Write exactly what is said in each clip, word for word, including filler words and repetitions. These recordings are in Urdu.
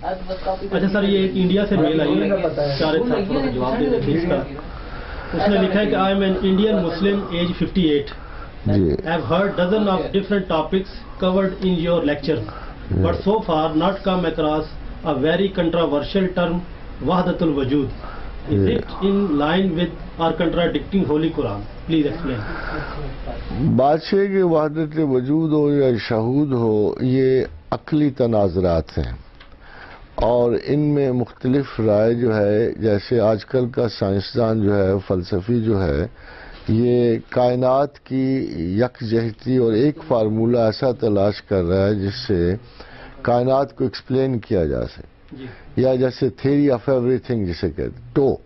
اچھا سر، یہ ایک انڈیا سے میل آئی ہے، چار ایک سال کا جواب دے دیتے اس کا. اس نے لکھا ہے کہ I am an Indian Muslim age fifty eight. I have heard dozen of different topics covered in your lecture, but so far not come across a very controversial term, Wahdatul Wujud. Is it in line with or contradicting Holy Quran? Please explain. بات یہ کہ وحدت وجود ہو یا شہود ہو، یہ عقلی تناظرات ہیں اور ان میں مختلف رائے جو ہے، جیسے آج کل کا سائنسدان جو ہے، فلسفی جو ہے، یہ کائنات کی یکجہتی اور ایک فارمولہ ایسا تلاش کر رہا ہے جس سے کائنات کو ایکسپلین کیا جا سکے، یا جیسے تھیوری آف ایوری تھنگ جسے کہتے ہیں ٹو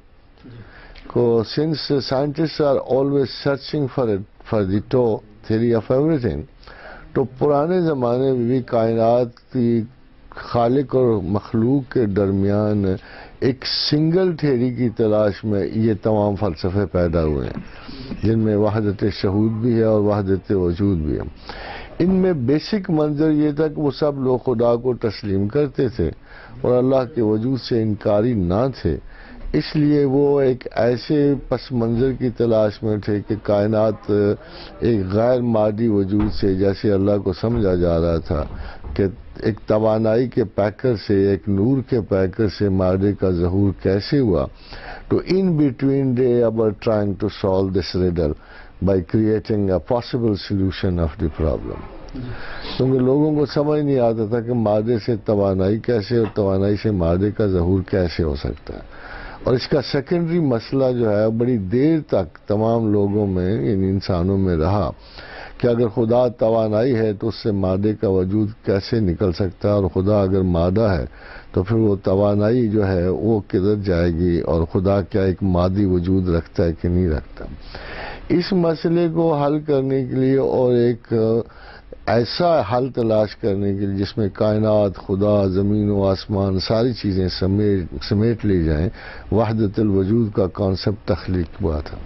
کو. Since scientist are always searching for for the to theory of everything, تو پرانے زمانے میں بھی کائنات کی خالق اور مخلوق کے درمیان ایک سنگل تھیوری کی تلاش میں یہ تمام فلسفے پیدا ہوئے ہیں، جن میں وحدت شہود بھی ہے اور وحدت وجود بھی ہے. ان میں بیسک منظر یہ تھا کہ وہ سب لوگ خدا کو تسلیم کرتے تھے اور اللہ کے وجود سے انکاری نہ تھے، اس لیے وہ ایک ایسے پس منظر کی تلاش میں تھے کہ کائنات ایک غیر مادی وجود سے، جیسے اللہ کو سمجھا جا رہا تھا کہ ایک توانائی کے پیکر سے، ایک نور کے پیکر سے مادے کا ظہور کیسے ہوا. تو ان between they ever trying to solve this riddle by creating a possible solution of the problem. کیونکہ لوگوں کو سمجھ نہیں آتا تھا کہ مادے سے توانائی کیسے اور توانائی سے مادے کا ظہور کیسے ہو سکتا ہے. اور اس کا سیکنڈری مسئلہ جو ہے بڑی دیر تک تمام لوگوں میں، یعنی انسانوں میں رہا کہ اگر خدا توانائی ہے تو اس سے مادے کا وجود کیسے نکل سکتا ہے، اور خدا اگر مادہ ہے تو پھر وہ توانائی جو ہے وہ کدھر جائے گی، اور خدا کیا ایک مادی وجود رکھتا ہے کہ نہیں رکھتا. اس مسئلے کو حل کرنے کے لیے اور ایک ایسا حل تلاش کرنے کے لیے جس میں کائنات، خدا، زمین و آسمان ساری چیزیں سمیٹ سمیٹ لی جائیں، وحدت الوجود کا کانسیپٹ تخلیق ہوا تھا.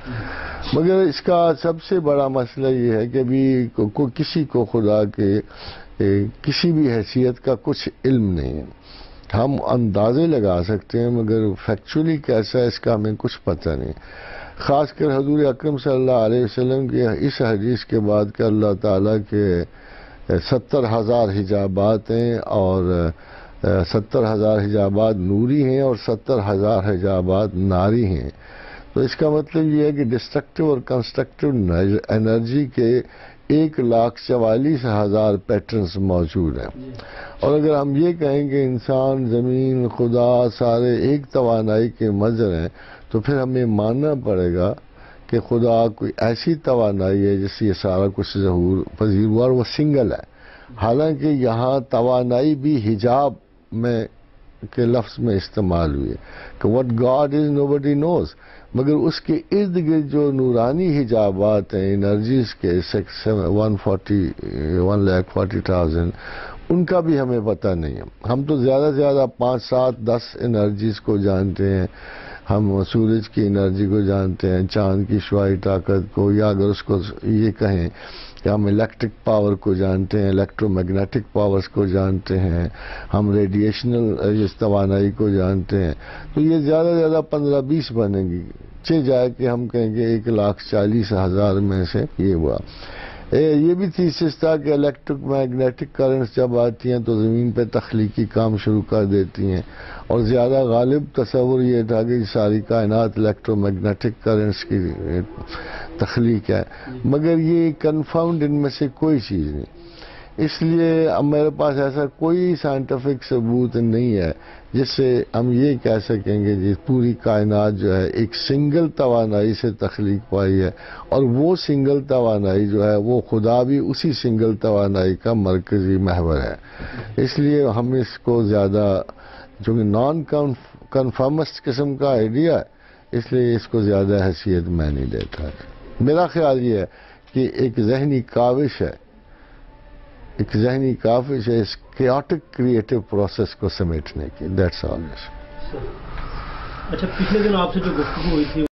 مگر اس کا سب سے بڑا مسئلہ یہ ہے کہ ابھی کو, کو کسی کو خدا کے کسی بھی حیثیت کا کچھ علم نہیں ہے. ہم اندازے لگا سکتے ہیں مگر فیکچولی کیسا ہے اس کا ہمیں کچھ پتہ نہیں. خاص کر حضور اکرم صلی اللہ علیہ وسلم کے اس حدیث کے بعد کہ اللہ تعالیٰ کے ستر ہزار حجابات ہیں اور ستر ہزار حجابات نوری ہیں اور ستر ہزار حجابات ناری ہیں. تو اس کا مطلب یہ ہے کہ ڈسٹرکٹیو اور کنسٹرکٹیو انرجی کے ایک لاکھ چوالیس ہزار پیٹرنز موجود ہیں. اور اگر ہم یہ کہیں کہ انسان، زمین، خدا سارے ایک توانائی کے مظہر ہیں، تو پھر ہمیں ماننا پڑے گا کہ خدا کوئی ایسی توانائی ہے جس سے یہ سارا کچھ ظہور پذیر ہوا اور وہ سنگل ہے. حالانکہ یہاں توانائی بھی حجاب میں کے لفظ میں استعمال ہوئی ہے کہ what God is nobody knows، مگر اس کے ارد گرد جو نورانی حجابات ہیں انرجیز کے one forty one lakh forty thousand, ان کا بھی ہمیں پتہ نہیں ہے. ہم تو زیادہ سے زیادہ پانچ سات دس انرجیز کو جانتے ہیں. ہم سورج کی انرجی کو جانتے ہیں، چاند کی شعاعی طاقت کو، یا اگر اس کو یہ کہیں کہ ہم الیکٹرک پاور کو جانتے ہیں، الیکٹرو میگنیٹک پاورز کو جانتے ہیں، ہم ریڈیشنل توانائی کو جانتے ہیں. تو یہ زیادہ سے زیادہ پندرہ بیس بنے گی، چھ جائے کہ ہم کہیں گے ایک لاکھ چالیس ہزار میں سے یہ ہوا. یہ بھی تھیسس تھا کہ الیکٹرک میگنیٹک کرنٹس جب آتی ہیں تو زمین پہ تخلیقی کام شروع کر دیتی ہیں، اور زیادہ غالب تصور یہ تھا کہ ساری کائنات الیکٹرو میگنیٹک کرنٹس کی تخلیق ہے. مگر یہ کنفرمڈ ان میں سے کوئی چیز نہیں. اس لیے اب میرے پاس ایسا کوئی سائنٹیفک ثبوت نہیں ہے جس سے ہم یہ کہہ سکیں گے جی پوری کائنات جو ہے ایک سنگل توانائی سے تخلیق پائی ہے، اور وہ سنگل توانائی جو ہے وہ خدا بھی اسی سنگل توانائی کا مرکزی محور ہے. اس لیے ہم اس کو زیادہ، چونکہ نان کنفرمسٹ قسم کا آئیڈیا ہے، اس لیے اس کو زیادہ حیثیت میں نہیں دیتا. میرا خیال یہ ہے کہ ایک ذہنی کاوش ہے ایک ذہنی کاوش ہے اس کیوٹک کریٹو پروسیس کو سمیٹنے کی. That's all. اچھا، پچھلے دن آپ سے جو گفتگو ہوئی تھی